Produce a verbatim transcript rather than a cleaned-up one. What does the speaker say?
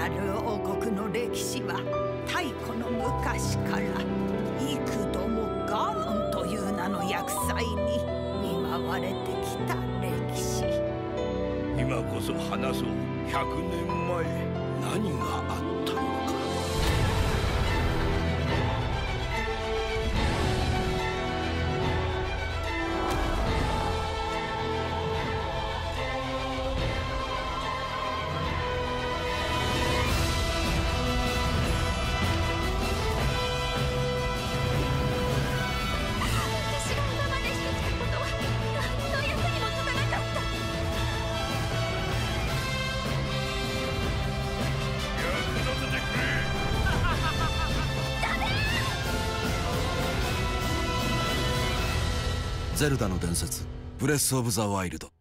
ル王国の歴史は太古の昔から幾度もガーモンという名の厄災に見舞われてきた歴史。 今こそ話そう。ひゃくねんまえ何があったのか。 ゼルダの伝説ブレス・オブ・ザ・ワイルド。